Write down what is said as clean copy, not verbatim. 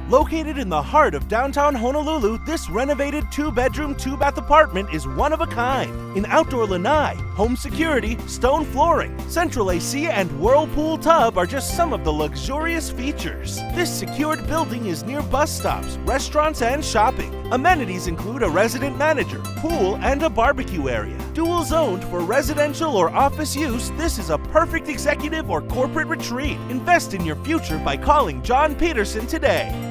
Located in the heart of downtown Honolulu, this renovated 2-bedroom, 2-bath apartment is one of a kind. In outdoor lanai, home security, stone flooring, central AC, and whirlpool tub are just some of the luxurious features. This secured building is near bus stops, restaurants, and shopping. Amenities include a resident manager, pool, and a barbecue area. Dual zoned for residential or office use, this is a perfect executive or corporate retreat. Invest in your future by calling John Peterson today.